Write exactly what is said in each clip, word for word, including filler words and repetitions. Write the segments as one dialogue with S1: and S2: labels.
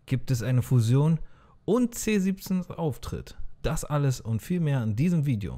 S1: Gibt es eine Fusion und C siebzehn Auftritt? Das alles und viel mehr in diesem Video.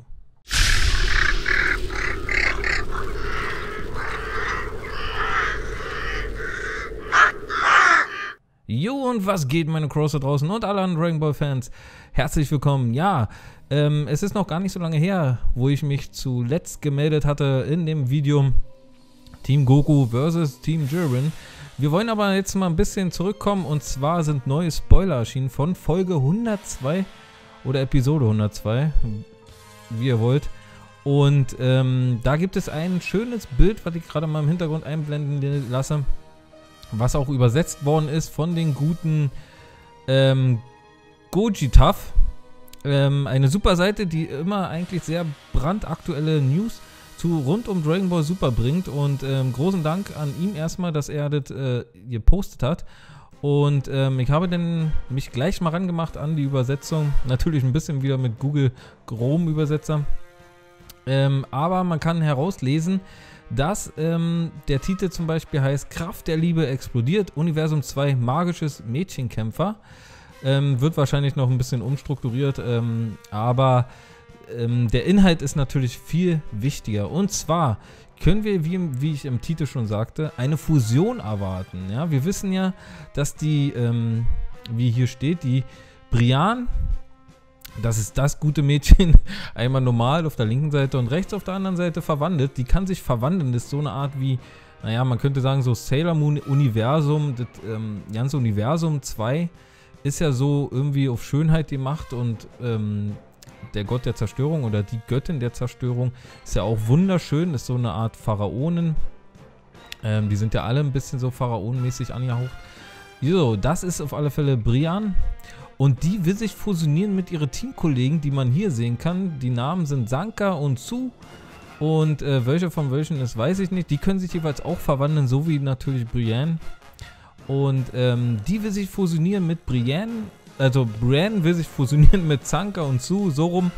S1: Jo, und was geht, meine Crosser draußen und alle anderen Dragon Ball Fans? Herzlich willkommen. Ja, ähm, es ist noch gar nicht so lange her, wo ich mich zuletzt gemeldet hatte in dem Video Team Goku versus Team Jiren. Wir wollen aber jetzt mal ein bisschen zurückkommen, und zwar sind neue Spoiler erschienen von Folge hundertzwei oder Episode hundertzwei, wie ihr wollt. Und ähm, da gibt es ein schönes Bild, was ich gerade mal im Hintergrund einblenden lasse, was auch übersetzt worden ist von den guten ähm, Gogitaf. Ähm, eine super Seite, die immer eigentlich sehr brandaktuelle News zu rund um Dragon Ball Super bringt. Und ähm, großen Dank an ihm erstmal, dass er das äh, gepostet hat. Und ähm, ich habe dann mich gleich mal rangemacht an die Übersetzung. Natürlich ein bisschen wieder mit Google Chrome Übersetzer. Ähm, aber man kann herauslesen, dass ähm, der Titel zum Beispiel heißt Kraft der Liebe explodiert, Universum zwei, magisches Mädchenkämpfer. Ähm, wird wahrscheinlich noch ein bisschen umstrukturiert, ähm, aber ähm, der Inhalt ist natürlich viel wichtiger. Und zwar können wir, wie, wie ich im Titel schon sagte, eine Fusion erwarten. Ja? Wir wissen ja, dass die, ähm, wie hier steht, die Brian, das ist das gute Mädchen, einmal normal auf der linken Seite und rechts auf der anderen Seite verwandelt. Die kann sich verwandeln, das ist so eine Art wie, naja, man könnte sagen, so Sailor Moon Universum, das ähm, ganze Universum zwei ist ja so irgendwie auf Schönheit gemacht, und ähm, der Gott der Zerstörung oder die Göttin der Zerstörung ist ja auch wunderschön, ist so eine Art Pharaonen. Ähm, die sind ja alle ein bisschen so pharaonenmäßig angehaucht. So, das ist auf alle Fälle Brian. Und die will sich fusionieren mit ihren Teamkollegen, die man hier sehen kann. Die Namen sind Sanka und Su. Und äh, welche von welchen ist, weiß ich nicht. Die können sich jeweils auch verwandeln, so wie natürlich Brienne. Und ähm, die will sich fusionieren mit Brienne. Also Brienne will sich fusionieren mit Sanka und Su, so rum.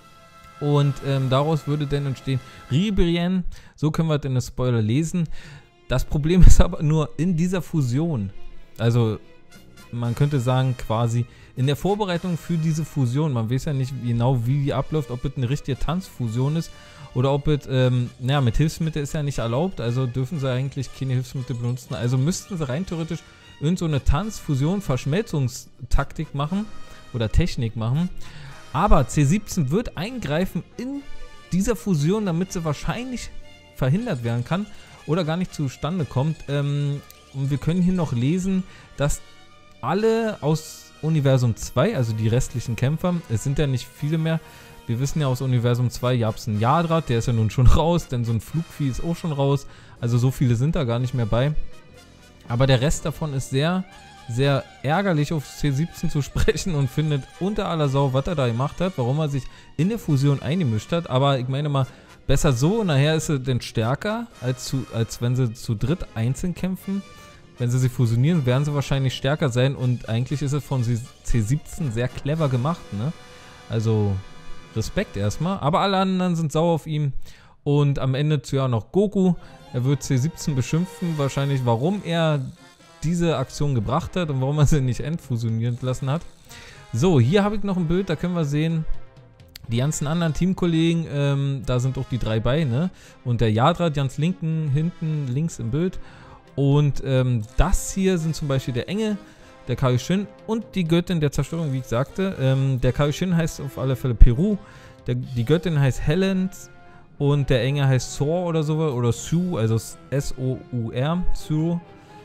S1: Und ähm, daraus würde dann entstehen Ribrienne. So können wir den Spoiler lesen. Das Problem ist aber nur in dieser Fusion. Also man könnte sagen, quasi in der Vorbereitung für diese Fusion. Man weiß ja nicht genau, wie die abläuft, ob es eine richtige Tanzfusion ist oder ob es, ähm, naja, mit Hilfsmitteln ist ja nicht erlaubt, also dürfen sie eigentlich keine Hilfsmittel benutzen. Also müssten sie rein theoretisch irgend so eine Tanzfusion, Verschmelzungstaktik machen oder Technik machen. Aber C siebzehn wird eingreifen in dieser Fusion, damit sie wahrscheinlich verhindert werden kann oder gar nicht zustande kommt. Ähm, und wir können hier noch lesen, dass alle aus Universum zwei, also die restlichen Kämpfer, es sind ja nicht viele mehr. Wir wissen ja aus Universum zwei, gab es einen Yadrat, der ist ja nun schon raus, denn so ein Flugvieh ist auch schon raus. Also so viele sind da gar nicht mehr bei. Aber der Rest davon ist sehr, sehr ärgerlich auf C siebzehn zu sprechen und findet unter aller Sau, was er da gemacht hat, warum er sich in der Fusion eingemischt hat. Aber ich meine mal, besser so, nachher ist er denn stärker, als, zu, als wenn sie zu dritt einzeln kämpfen. Wenn sie sich fusionieren, werden sie wahrscheinlich stärker sein, und eigentlich ist es von C siebzehn sehr clever gemacht, ne? Also Respekt erstmal, aber alle anderen sind sauer auf ihn, und am Ende zu ja noch Goku. Er wird C siebzehn beschimpfen, wahrscheinlich warum er diese Aktion gebracht hat und warum er sie nicht entfusionieren lassen hat. So, hier habe ich noch ein Bild, da können wir sehen, die ganzen anderen Teamkollegen, ähm, da sind auch die drei bei, ne? Und der Yadrat ganz linken, hinten, links im Bild. Und ähm, das hier sind zum Beispiel der Engel, der Kaioshin und die Göttin der Zerstörung, wie ich sagte. Ähm, der Kaioshin heißt auf alle Fälle Peru, der, die Göttin heißt Helen und der Engel heißt Sor oder so, oder Su, also S O U R, Su.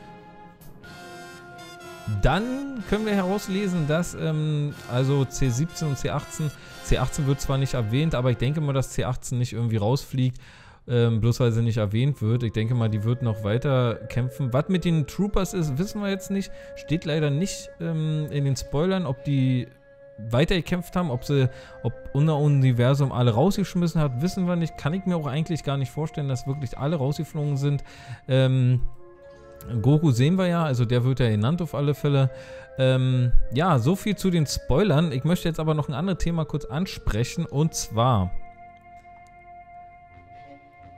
S1: Dann können wir herauslesen, dass ähm, also C siebzehn und C achtzehn, C achtzehn wird zwar nicht erwähnt, aber ich denke mal, dass C achtzehn nicht irgendwie rausfliegt. Ähm, bloß weil sie nicht erwähnt wird. Ich denke mal, die wird noch weiter kämpfen. Was mit den Troopers ist, wissen wir jetzt nicht. Steht leider nicht ähm, in den Spoilern, ob die weiter gekämpft haben, ob sie, ob unser Universum alle rausgeschmissen hat, wissen wir nicht. Kann ich mir auch eigentlich gar nicht vorstellen, dass wirklich alle rausgeflogen sind. Ähm, Goku sehen wir ja, also der wird ja genannt auf alle Fälle. Ähm, ja, so viel zu den Spoilern. Ich möchte jetzt aber noch ein anderes Thema kurz ansprechen, und zwar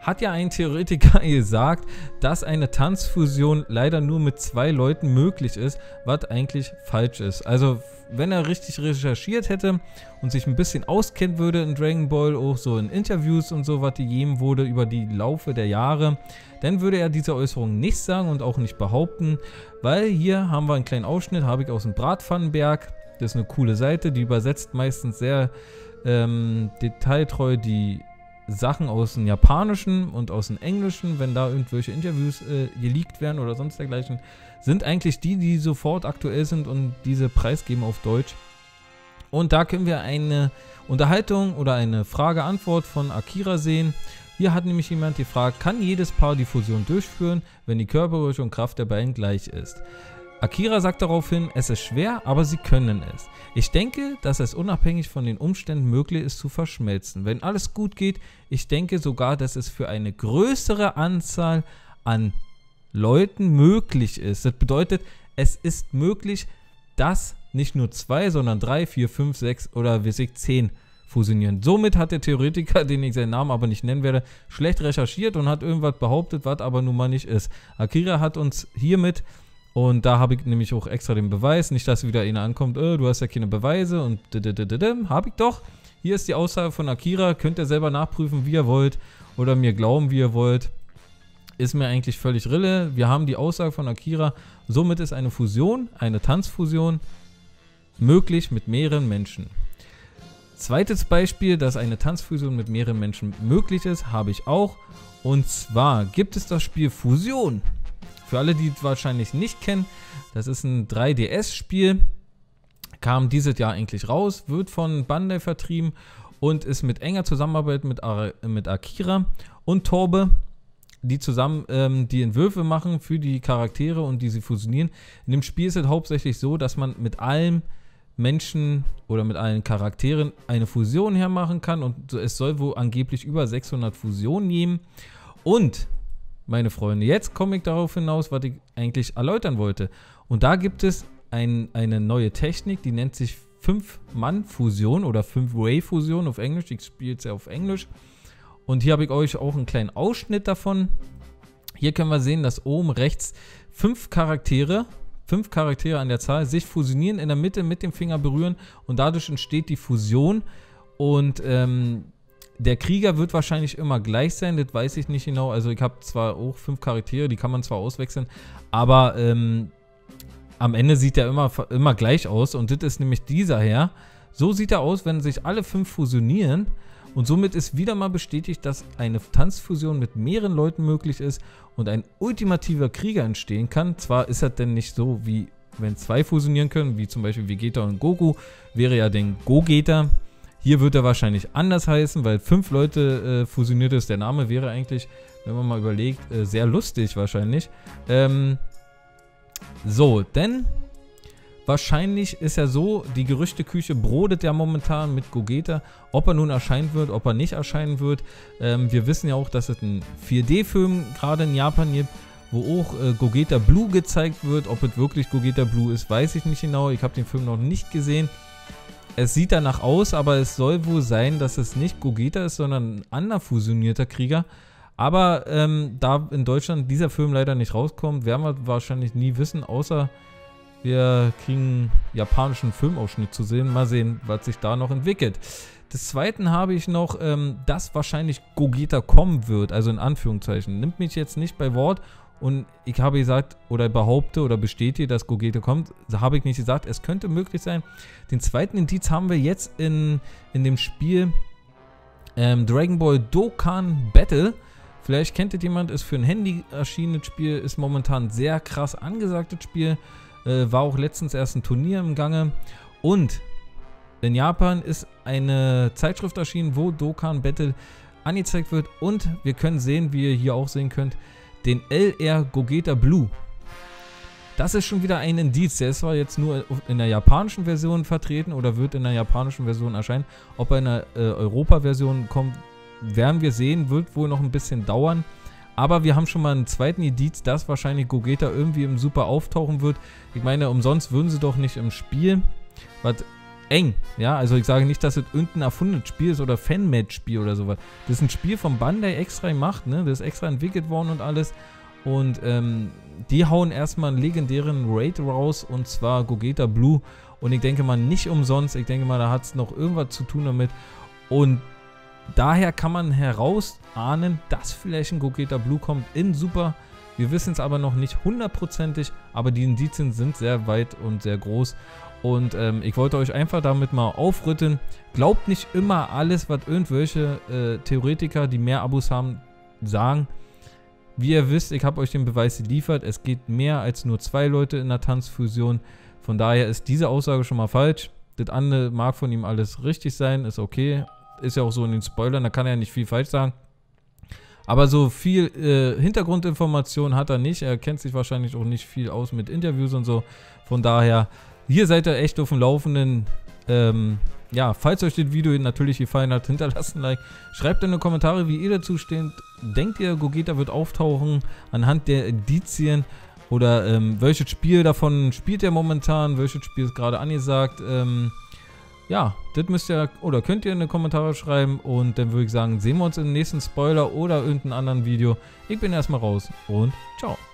S1: hat ja ein Theoretiker gesagt, dass eine Tanzfusion leider nur mit zwei Leuten möglich ist, was eigentlich falsch ist. Also wenn er richtig recherchiert hätte und sich ein bisschen auskennen würde in Dragon Ball, auch so in Interviews und so, was die gegeben wurde über die Laufe der Jahre, dann würde er diese Äußerung nicht sagen und auch nicht behaupten, weil hier haben wir einen kleinen Ausschnitt, habe ich aus dem Bratpfannenberg. Das ist eine coole Seite, die übersetzt meistens sehr ähm, detailtreu die Sachen aus dem Japanischen und aus dem Englischen, wenn da irgendwelche Interviews äh, geleakt werden oder sonst dergleichen, sind eigentlich die, die sofort aktuell sind und diese preisgeben auf Deutsch. Und da können wir eine Unterhaltung oder eine Frage-Antwort von Akira sehen. Hier hat nämlich jemand gefragt, kann jedes Paar die Fusion durchführen, wenn die Körpergröße und Kraft der beiden gleich ist? Akira sagt daraufhin, es ist schwer, aber sie können es. Ich denke, dass es unabhängig von den Umständen möglich ist zu verschmelzen. Wenn alles gut geht, ich denke sogar, dass es für eine größere Anzahl an Leuten möglich ist. Das bedeutet, es ist möglich, dass nicht nur zwei, sondern drei, vier, fünf, sechs oder wie sich zehn fusionieren. Somit hat der Theoretiker, den ich seinen Namen aber nicht nennen werde, schlecht recherchiert und hat irgendwas behauptet, was aber nun mal nicht ist. Akira hat uns hiermit, und da habe ich nämlich auch extra den Beweis, nicht, dass wieder einer ankommt, äh, du hast ja keine Beweise und habe ich doch. Hier ist die Aussage von Akira, könnt ihr selber nachprüfen, wie ihr wollt oder mir glauben, wie ihr wollt. Ist mir eigentlich völlig Rille. Wir haben die Aussage von Akira, somit ist eine Fusion, eine Tanzfusion möglich mit mehreren Menschen. Zweites Beispiel, dass eine Tanzfusion mit mehreren Menschen möglich ist, habe ich auch. Und zwar gibt es das Spiel Fusion. Für alle, die es wahrscheinlich nicht kennen, das ist ein drei D S-Spiel, kam dieses Jahr eigentlich raus, wird von Bandai vertrieben und ist mit enger Zusammenarbeit mit, Ar mit Akira und Torbe, die zusammen ähm, die Entwürfe machen für die Charaktere und die sie fusionieren. In dem Spiel ist es hauptsächlich so, dass man mit allen Menschen oder mit allen Charakteren eine Fusion hermachen kann und es soll wohl angeblich über sechshundert Fusionen geben. Und meine Freunde, jetzt komme ich darauf hinaus, was ich eigentlich erläutern wollte. Und da gibt es ein, eine neue Technik, die nennt sich fünf Mann Fusion oder fünf Way Fusion auf Englisch. Ich spiele es ja auf Englisch. Und hier habe ich euch auch einen kleinen Ausschnitt davon. Hier können wir sehen, dass oben rechts fünf Charaktere, fünf Charaktere an der Zahl sich fusionieren, in der Mitte mit dem Finger berühren und dadurch entsteht die Fusion. Und ähm, der Krieger wird wahrscheinlich immer gleich sein, das weiß ich nicht genau. Also ich habe zwar auch fünf Charaktere, die kann man zwar auswechseln, aber ähm, am Ende sieht er immer, immer gleich aus. Und das ist nämlich dieser Herr. So sieht er aus, wenn sich alle fünf fusionieren. Und somit ist wieder mal bestätigt, dass eine Tanzfusion mit mehreren Leuten möglich ist und ein ultimativer Krieger entstehen kann. Zwar ist das denn nicht so, wie wenn zwei fusionieren können, wie zum Beispiel Vegeta und Goku, wäre ja den Gogeta. Hier wird er wahrscheinlich anders heißen, weil fünf Leute äh, fusioniert ist. Der Name wäre eigentlich, wenn man mal überlegt, äh, sehr lustig wahrscheinlich. Ähm, so, denn wahrscheinlich ist ja so, die Gerüchteküche brodet ja momentan mit Gogeta. Ob er nun erscheinen wird, ob er nicht erscheinen wird. Ähm, wir wissen ja auch, dass es einen vier D-Film gerade in Japan gibt, wo auch äh, Gogeta Blue gezeigt wird. Ob es wirklich Gogeta Blue ist, weiß ich nicht genau. Ich habe den Film noch nicht gesehen. Es sieht danach aus, aber es soll wohl sein, dass es nicht Gogeta ist, sondern ein anderer fusionierter Krieger. Aber ähm, da in Deutschland dieser Film leider nicht rauskommt, werden wir wahrscheinlich nie wissen, außer wir kriegen einen japanischen Filmausschnitt zu sehen. Mal sehen, was sich da noch entwickelt. Des Zweiten habe ich noch, ähm, dass wahrscheinlich Gogeta kommen wird, also in Anführungszeichen. Nimmt mich jetzt nicht bei Wort. Und ich habe gesagt oder behaupte oder bestätige, dass Gogeta kommt. Da habe ich nicht gesagt, es könnte möglich sein. Den zweiten Indiz haben wir jetzt in, in dem Spiel ähm, Dragon Ball Dokkan Battle. Vielleicht kennt es jemand, ist für ein Handy erschienenes Spiel, ist momentan ein sehr krass angesagtes Spiel. Äh, war auch letztens erst ein Turnier im Gange. Und in Japan ist eine Zeitschrift erschienen, wo Dokkan Battle angezeigt wird. Und wir können sehen, wie ihr hier auch sehen könnt, den L R Gogeta Blue. Das ist schon wieder ein Indiz. Der ist zwar jetzt nur in der japanischen Version vertreten oder wird in der japanischen Version erscheinen. Ob er in der äh, Europa-Version kommt, werden wir sehen. Wird wohl noch ein bisschen dauern. Aber wir haben schon mal einen zweiten Indiz, dass wahrscheinlich Gogeta irgendwie im Super auftauchen wird. Ich meine, umsonst würden sie doch nicht im Spiel, was eng. Ja, also ich sage nicht, dass es irgendein erfundenes Spiel ist oder Fan-Made-Spiel oder sowas. Das ist ein Spiel von Bandai extra gemacht, ne? Das ist extra entwickelt worden und alles. Und ähm, die hauen erstmal einen legendären Raid raus, und zwar Gogeta Blue. Und ich denke mal nicht umsonst, ich denke mal, da hat es noch irgendwas zu tun damit. Und daher kann man herausahnen, dass vielleicht ein Gogeta Blue kommt in Super. Wir wissen es aber noch nicht hundertprozentig, aber die Indizien sind sehr weit und sehr groß. Und ähm, ich wollte euch einfach damit mal aufrütteln. Glaubt nicht immer alles, was irgendwelche äh, Theoretiker, die mehr Abos haben, sagen. Wie ihr wisst, ich habe euch den Beweis geliefert. Es geht mehr als nur zwei Leute in der Tanzfusion. Von daher ist diese Aussage schon mal falsch. Das andere mag von ihm alles richtig sein, ist okay. Ist ja auch so in den Spoilern, da kann er ja nicht viel falsch sagen. Aber so viel äh, Hintergrundinformation hat er nicht. Er kennt sich wahrscheinlich auch nicht viel aus mit Interviews und so. Von daher, hier seid ihr echt auf dem Laufenden. Ähm, ja, falls euch das Video natürlich gefallen hat, hinterlasst ein Like. Schreibt in die Kommentare, wie ihr dazu steht. Denkt ihr, Gogeta wird auftauchen anhand der Indizien? Oder ähm, welches Spiel davon spielt ihr momentan? Welches Spiel ist gerade angesagt? Ähm, ja, das müsst ihr oder könnt ihr in die Kommentare schreiben. Und dann würde ich sagen, sehen wir uns im nächsten Spoiler oder irgendeinem anderen Video. Ich bin erstmal raus und ciao.